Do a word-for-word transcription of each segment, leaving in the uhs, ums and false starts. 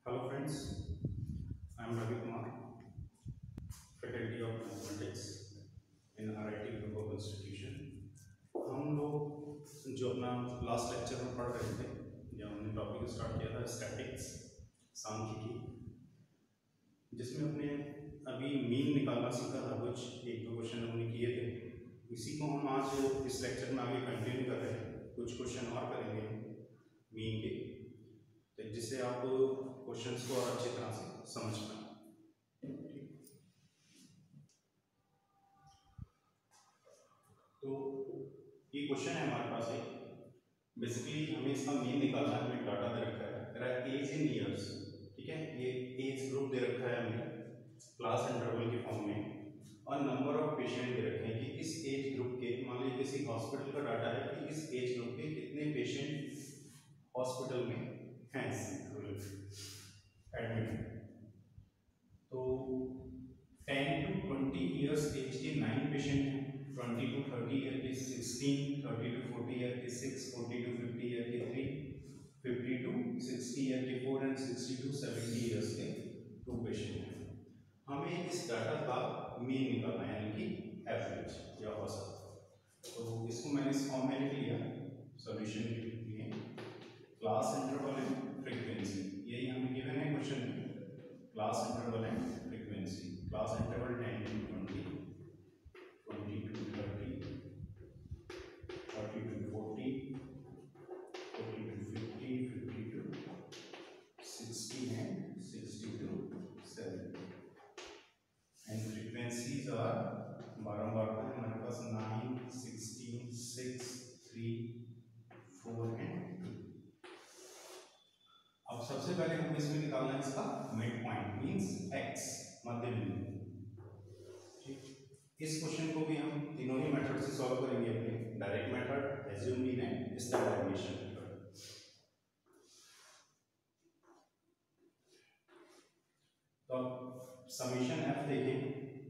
Hello friends, I am Ravi Kumar, Faculty of Mathematics in R I T Global Institution. हम लोग जो अपना last lecture में पढ़ रहे थे, जब हमने टॉपिक स्टार्ट किया था स्टैटिक्स सांख्यिकी, जिसमें अपने अभी मीन निकालना सीखा था। कुछ एक दो क्वेश्चन हमने किए थे, इसी को हम आज इस लेक्चर में आगे कंटिन्यू कर रहे हैं। कुछ क्वेश्चन और करेंगे मीन के, तो जिससे आप क्वेश्चंस को और अच्छी तरह से समझ पाए। तो ये क्वेश्चन है हमारे पास एक, बेसिकली हमें इसका मीन निकालना है। हमें डाटा दे रखा है, तेरा एज इन ईयर्स, ठीक है। ये एज ग्रुप दे रखा है हमें क्लास इंटरवल के फॉर्म में, और नंबर ऑफ पेशेंट दे रखे हैं कि इस एज ग्रुप के, मान लीजिए किसी हॉस्पिटल का डाटा है कि इस एज ग्रुप के कितने पेशेंट हॉस्पिटल में हैं एडमिट। तो ten to twenty years age के नाइन पेशेंट हैं, ट्वेंटी टू थर्टी ईयर के sixteen, thirty to forty year के six, forty to fifty year के three, fifty to sixty year के four and sixty to seventy years के two patient हैं। हमें इस डाटा का मीन निकालना है, यानी कि एवरेज या औसत। तो इसको मैंने इस फॉर्म में लिख लिया सॉल्यूशन के लिए, क्लास इंटरवल एंड फ्रीक्वेंसी। यही हमें गिवन है क्वेश्चन में, class interval and frequency. Class interval ten to twenty, twenty to thirty, thirty to forty, forty to fifty, fifty to sixty and sixty to seventy. And frequencies are बारंबार है हमारे पास nine, sixteen, six, three, four and two. अब सबसे पहले हमें इसमें निकालना है इसका मिड पॉइंट, मींस एक्स, मध्य बिंदु। इस क्वेश्चन को भी हम तीनों ही मेथड से सॉल्व करेंगे, अपने direct method, assume mean and standard deviation method. तो समीशन एफ देखें,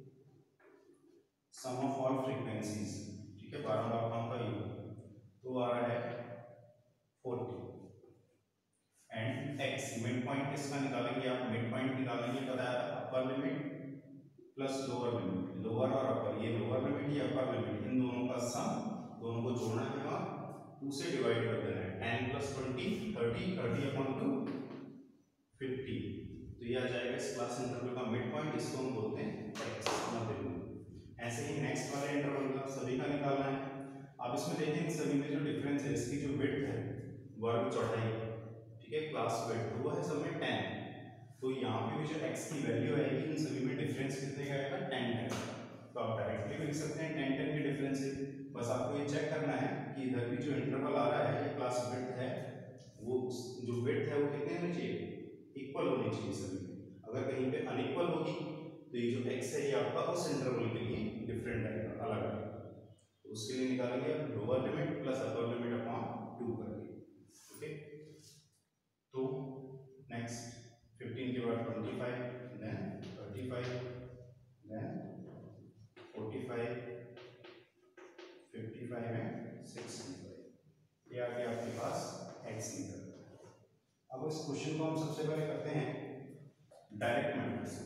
सम ऑफ ऑल फ्रीक्वेंसीज, ठीक है, बारंबार का योग, तो आ रहा है forty. And X mid point इसका निकालेंगे आप, मिड पॉइंट निकालेंगे, बताया था upper limit plus lower limit, lower और अपर, ये लोअर लिमिट ये अपर लिमिट, इन दोनों का सम, दोनों को जोड़ना है और टू से डिवाइड कर देना है। Ten plus twenty, thirty, thirty upon two, fifty. तो ये आ जाएगा इस क्लास इंटरवल का मिड पॉइंट, इसको हम बोलते हैं एक्स, मध्य बिंदु। ऐसे ही नेक्स्ट वाले इंटरवल का सभी का निकालना है। अब इसमें देखें सभी में जो डिफरेंस है, इसकी जो विड्थ है, वर्ग चौड़ाई, ठीक है, क्लास विड्थ, वो है सब में टेन। तो यहाँ पे भी जो x की वैल्यू आएगी, इन सभी में डिफरेंस कितने का आएगा, टेन टेन। तो आप डायरेक्टली भी लिख सकते हैं टेन टेन के डिफरेंस है। बस आपको ये चेक करना है कि इधर भी जो इंटरवल आ रहा है, ये क्लास विड्थ है, वो जो विड्थ है वो कितने होनी चाहिए, इक्वल होनी चाहिए सभी में। अगर कहीं पे अनइक्वल होगी तो ये जो x है ये आपका उस इंटरवल के लिए डिफरेंट आएगा, अलग आएगा। तो उसके लिए निकालेंगे आप lower limit plus upper limit upon two करके, ओके। तो नेक्स्ट फिफ्टीन के बाद twenty five, then thirty five, then forty five, fifty five and sixty five. ये आ गया आपके पास x निकल। अब इस क्वेश्चन को हम सबसे पहले करते हैं डायरेक्ट मेथड से।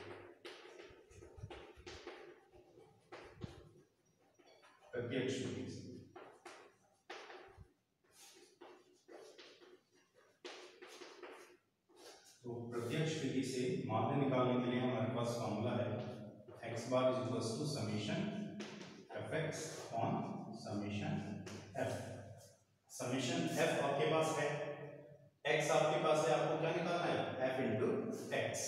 प्रत्यक्ष विधि से। तो प्रत्यक्ष विधि से माध्य निकालने के लिए हमारे पास फॉर्मूला है, x bar is equals to summation fx upon summation f। Summation f आपके पास है, x आपके पास है, आपको क्या निकालना है, f इंटू एक्स।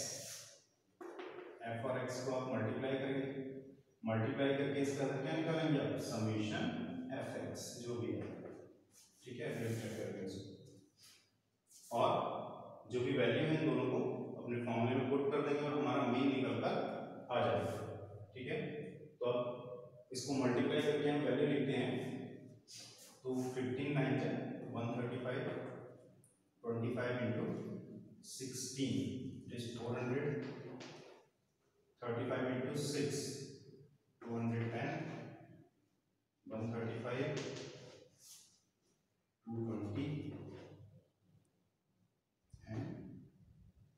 f और x को आप मल्टीप्लाई करेंगे, मल्टीप्लाई करके इसका क्या निकालेंगे आप, समेशन fx जो भी है, ठीक है, ब्रैकेट करके इसको, और जो भी वैल्यू है इन दोनों को अपने फॉर्मूले में पुट कर देंगे और हमारा मीन निकल कर आ जाएगा, ठीक है। तो अब इसको मल्टीप्लाई करके हम वैल्यू लिखते हैं, तो फिफ्टीन नाइन है one thirty five, twenty five into sixteen it is four hundred, thirty five into six two hundred ten, one thirty five, two twenty,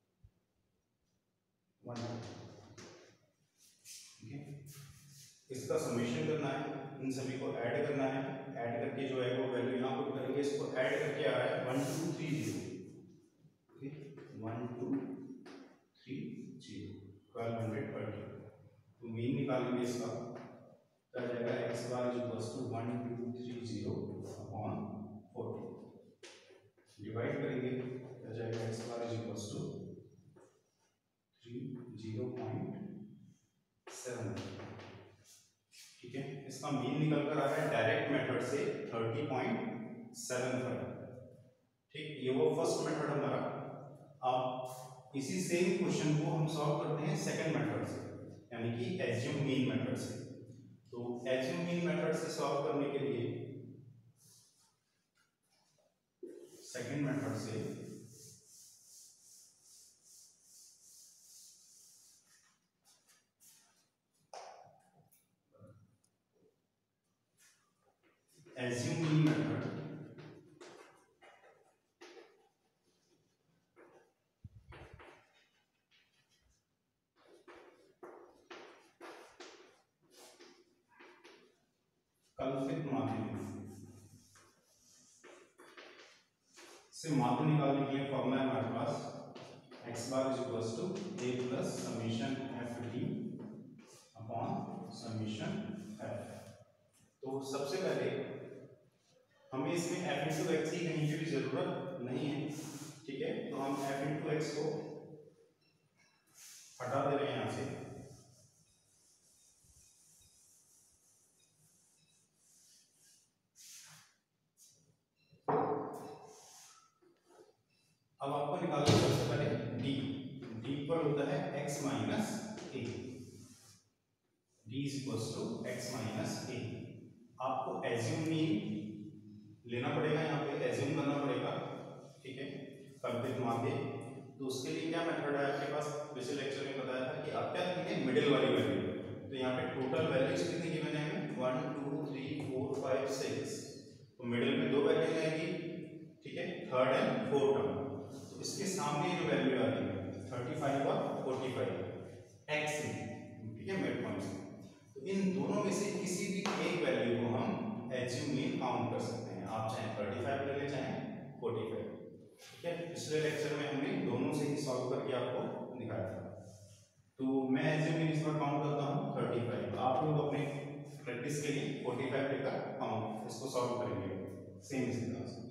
ठीक है, इसका समेशन करना है, इन सभी को ऐड करना है, ऐड करके जो है वो वैल्यू यहाँ पुट करेंगे, इसको ऐड करके आ रहा है वन टू थ्री जीरो, ठीक, one two three zero twelve hundred thirty. तो मीन निकालेंगे इसका, तो आ जाएगा X bar is equals to one two three zero upon forty, divide करेंगे तो आ जाएगा X bar is equals to three zero point seven. ठीक है, इसका मीन निकल कर आ रहा है डायरेक्ट मेथड से थर्टी पॉइंट सेवन फाइव। ठीक, ये वो फर्स्ट मेथड हमारा। अब इसी सेम क्वेश्चन को हम सॉल्व करते हैं सेकंड मेथड से, यानी कि एज्यूम मीन मेथड से। तो एज्यूम मीन मेथड से सॉल्व करने के लिए सेकंड मेथड से एज्यूम मीन मेथड कल्पित माध्य से माध्य निकालने के लिए फॉर्मूला है हमारे पास X bar is equals to A plus summation F D upon summation F. तो सबसे पहले हमें इसमें एफ इंटू एक्स की कहीं की भी जरूरत नहीं है। ठीक है, तो हम एफ इंटू एक्स को हटा दे रहे हैं यहां से। अब आपको निकालना है सबसे पहले डी। डी पर होता है x minus A, D is equals to X minus A. आपको एज्यूम मीन लेना पड़ेगा, यहाँ पे एज्यूम करना पड़ेगा। ठीक है, कल्पित माध्य। तो उसके लिए क्या मेथड है आपके पास, पिछले लेक्चर में बताया था कि आप क्या लिखेंगे, मिडिल वाली वैल्यू। तो यहाँ पे टोटल वैल्यूज कितनी गिवन है हमें, one two three four five six. तो मिडिल में दो वैल्यूज आएंगी, ठीक है, थर्ड एंड फोर्थ टर्म। तो इसके सामने जो वैल्यू आ रही है थर्टी फाइव और फोर्टी फाइव एक्स, ठीक है, मिड पॉइंट से। तो इन दोनों में से किसी भी एक वैल्यू को हम एज्यूम मीन काउंट कर सकते हैं। आप चाहे थर्टी फाइव ले लें, चाहे फोर्टी फाइव। ठीक है, पिछले लेक्चर में हमने दोनों से ही सॉल्व करके आपको दिखाया था। तो मैं एज्यूम मीन इस बार काउंट करता हूँ थर्टी फाइव। आप लोग अपने प्रैक्टिस के लिए फोर्टी फाइव लेकर काउंट इसको सॉल्व करेंगे सेम इसी तरह से।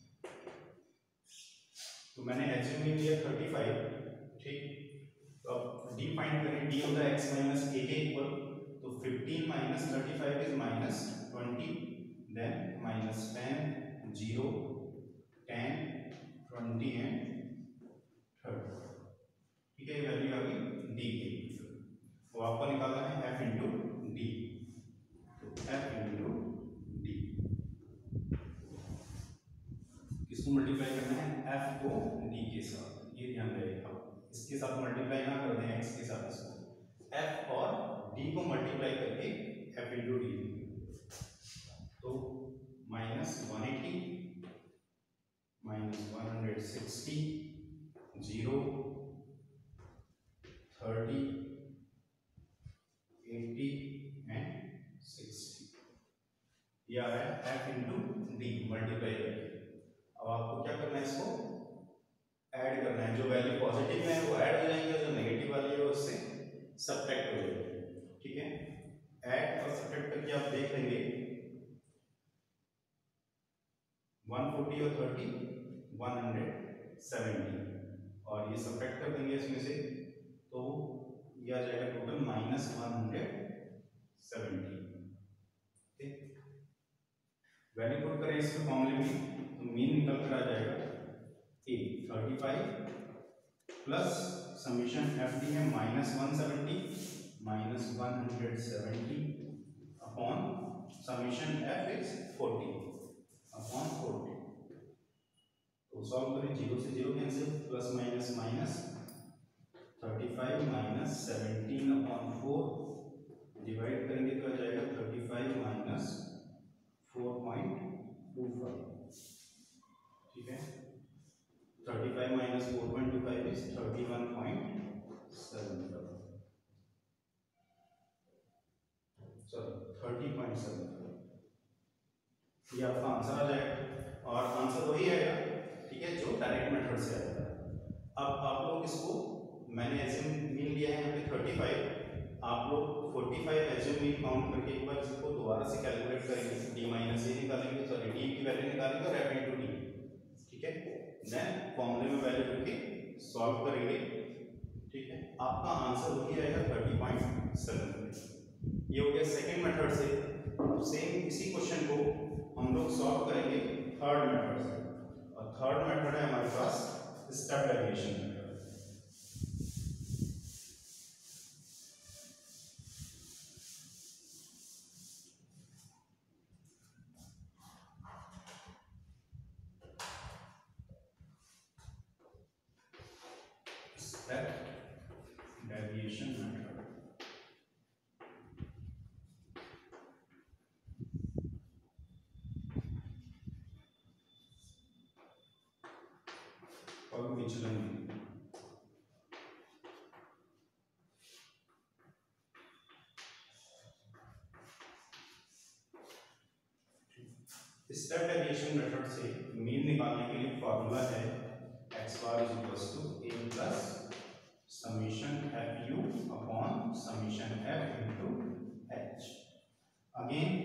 तो मैंने एज्यूम मीन लिया थर्टी फाइव। ठीक, तो अब डी फाइंड करें, डी होता है एक्स माइनस ए के इक्वल। तो fifteen minus thirty five is minus twenty, then minus ten, zero, ten, twenty and thirty. ठीक है, ये वैल्यू आ गई डी की। तो आपको निकालना है एफ इंटू डी। तो एफ इंटू डी किसको मल्टीप्लाई करना है, एफ को डी के साथ। ये ध्यान रखेगा, इसके साथ मल्टीप्लाई ना कर दें एक्स के साथ, इसको एफ और डी को मल्टीप्लाई करके एफ इंटू डी। तो minus one eighty, minus one hundred sixty, zero, thirty, eighty and sixty. ये आ रहा है एफ इंटू डी मल्टीप्लाई करके। अब आपको क्या करना है, इसको ऐड करना है। जो वैल्यू पॉजिटिव है वो ऐड हो जाएंगे, जो नेगेटिव वाली है उससे सबट्रैक्ट हो जाएगी। ठीक है, ऐड और सबट्रैक्ट करके आप देख लेंगे वन फोर्टी और थर्टी, वन हंड्रेड सेवेंटी, और ये सबट्रैक्ट कर देंगे इसमें से, तो ये आ जाएगा total minus one hundred seventy. ठीक, वैल्यू पुट करें इसके फॉर्मूले में, तो मीन निकल कर आ जाएगा a thirty five plus summation F d है minus one seventy, minus one hundred seventy upon summation f is forty upon forty. तो सॉल्व करें, जीरो से zero cancel, plus minus minus, thirty five minus seventeen upon four, divide करेंगे तो आ जाएगा thirty five minus four point two five. ठीक है, thirty five minus four point two five is thirty one point seven sorry thirty point seven ये आपका answer आ जाएगा और आंसर वही आएगा, ठीक है, जो डायरेक्ट मेथड से आएगा। अब आप लोग इसको, मैंने एज्यूम मीन लिया है यहाँ पे थर्टी फाइव, आप लोग forty five assume mean count करके एक बार इसको दोबारा से कैलकुलेट करेंगे, डी माइनस ए निकालेंगे, सॉरी डी की वैल्यू निकालेंगे और एफ इनटू डी, ठीक है, देन फॉर्मूले में वैल्यू करके सॉल्व करेंगे, ठीक है, आपका आंसर वही आएगा थर्टी पॉइंट सेवन। ये हो गया सेकंड मेथड से। अब सेम इसी क्वेश्चन को हम लोग सॉल्व करेंगे थर्ड मेथड से, और थर्ड मेथड है हमारे पास step deviation method. Step deviation method विचलन। स्टेप डेविएशन मेथड से मीन निकालने के लिए फॉर्मूला है x bar is equal to A plus summation f u upon summation f into h. Again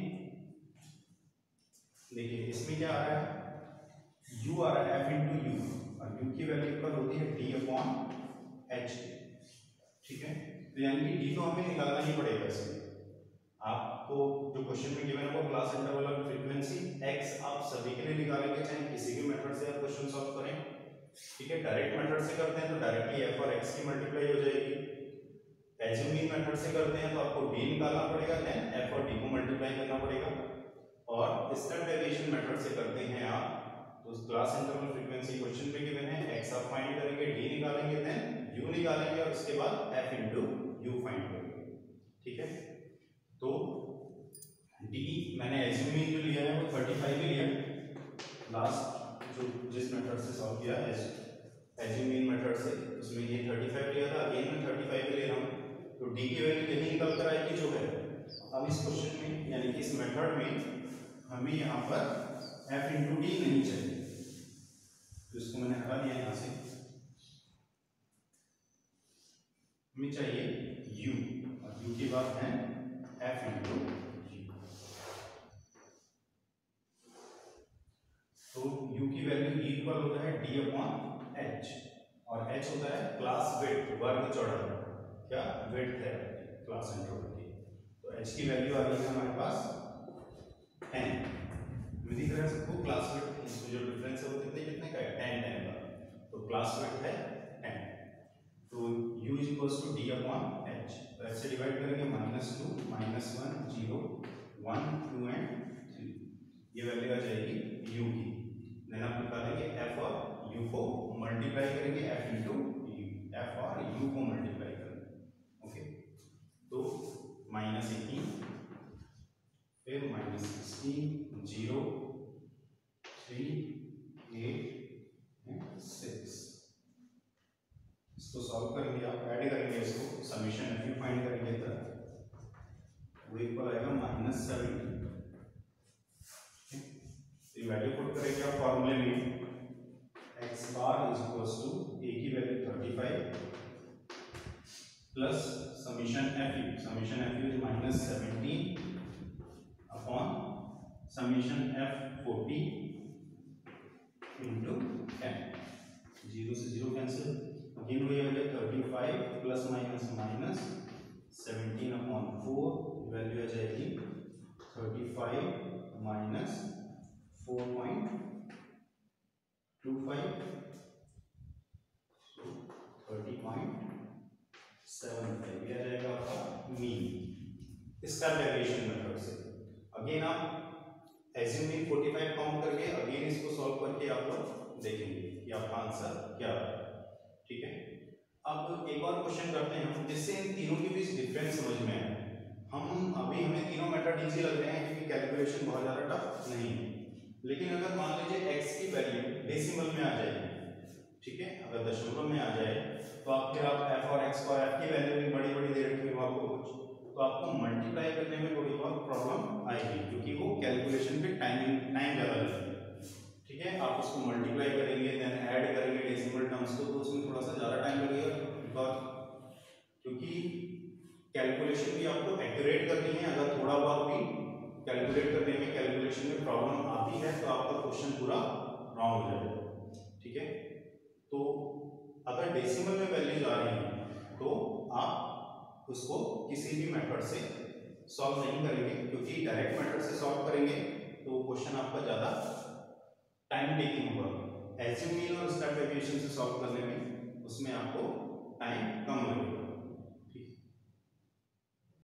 देखिए इसमें क्या आ रहा है, u आ रहा है f इंटू यू, और u की वैल्यू इक्वल होती है d अपॉन h, ठीक है, तो यानी कि d तो हमें निकालना ही पड़ेगा। इसमें आपको जो क्वेश्चन में गिवन है वो क्लास इंटरवल और फ्रीक्वेंसी x आप सभी के लिए निकालेंगे, चाहे किसी भी मेथड से आप क्वेश्चन सॉल्व करें, ठीक है। डायरेक्ट मेथड से करते हैं तो डायरेक्टली f और x की मल्टीप्लाई हो जाएगी, एज्यूम मीन मेथड से करते हैं तो आपको d निकालना पड़ेगा, देन f और d को मल्टीप्लाई करना पड़ेगा, और स्टेप डेविएशन मेथड से करते हैं आप तो क्लास इंटरवल फ्रीक्वेंसी क्वेश्चन में गिवन है, x आप फाइंड करेंगे, d निकालेंगे, देन u निकालेंगे और उसके बाद f इनटू u फाइंड करेंगे, ठीक है। तो d मैंने एज्यूम मीन जो लिया है वो थर्टी फाइव ही लिया, लास्ट जो जिस मेथड से सॉल्व किया है एज्यूम मीन मेथड से, उसमें ये थर्टी फाइव लिया था, अगेन मैं थर्टी फाइव ले रहा हूं, तो d की वैल्यू कहीं निकल कर आएगी जो है। अब इस क्वेश्चन में यानी कि इस मेथड में हमें यहाँ पर f इंटू डी नहीं चाहिए, तो इसको मैंने हटा दिया यहाँ से, हमें चाहिए u, और u की बात है f इंटू यू, तो u की वैल्यू इक्वल होता है d अपॉन h, और h होता है क्लास विड्थ, वर्ग चौड़ाई, क्या विड्थ है क्लास इंटरवल की, तो h की वैल्यू आ रही है हमारे पास टेन, दिख रहा है सबको क्लास विड्थ, इसमें जो डिफरेंस है वो कितने कितने का है, टेन टेन का, तो क्लास विड्थ है टेन, तो u is equal to d upon h, तो h से डिवाइड करेंगे minus two minus one zero one two and three, ये वैल्यू आ जाएगी u की, देन आप निकालेंगे f और u को मल्टीप्लाई करेंगे f इंटू यू, f और u को मल्टीप्लाई करेंगे, ओके, तो माइनस एटीन, फिर minus sixteen, zero, three, eight and six, इसको सॉल्व करेंगे, आप ऐड करेंगे इसको, समीशन एफ यू फाइंड करेंगे तब वो इक्वल आएगा माइनस सेवेंटी, तो वैल्यू पुट करेंगे आप फॉर्मूले में, x bar is equal to a की value thirty five plus summation f u, summation f u is minus seventeen upon summation f forty into ten, zero से zero cancel, again वही हो गया thirty five plus minus minus seventeen upon four, value आ जाएगी thirty five minus four point two five, thirty point seven five, ये आ जाएगा आपका मीन स्टेप डेविएशन मेथड से। अगेन आप assume mean forty five count करके अगेन इसको सॉल्व करके आप लोग देखेंगे कि आपका आंसर क्या है, ठीक है। अब एक और क्वेश्चन करते हैं हम, जिससे इन तीनों के बीच डिफरेंस समझ में आए। हम अभी हमें तीनों मेथड इजी लग रहे हैं क्योंकि कैलकुलेशन बहुत ज़्यादा टफ नहीं है, लेकिन अगर मान लीजिए x की वैल्यू डेसिमल में आ जाएगी, ठीक है, अगर दशमलव में आ जाए तो तो आप फिर आप एफ और एक्स को, एफ की वैल्यू भी बड़ी बड़ी दे रखी हो आपको कुछ, तो आपको मल्टीप्लाई करने में थोड़ी बहुत प्रॉब्लम आएगी, क्योंकि वो कैलकुलेशन पे टाइमिंग टाइम ज़्यादा लगेगी। ठीक है, आप उसको मल्टीप्लाई करेंगे देन ऐड करेंगे डेसिमल टर्म्स को, तो उसमें थोड़ा सा ज़्यादा टाइम लगेगा, बिकॉज क्योंकि कैलकुलेशन भी आपको एक्यूरेट करनी है। अगर थोड़ा बहुत भी कैलकुलेट करने में कैलकुलेशन में प्रॉब्लम आती है तो आपका क्वेश्चन पूरा रॉन्ग हो जाएगा। ठीक है, तो अगर डेसिमल में वैल्यूज आ रही हैं तो आप उसको किसी भी मेथड से सॉल्व नहीं करेंगे, क्योंकि डायरेक्ट मेथड से सॉल्व करेंगे तो क्वेश्चन आपका ज़्यादा टाइम टेकिंग होगा। एसयूम मीन और स्टेप डेविएशन से सॉल्व करने में उसमें आपको टाइम कम लगेगा।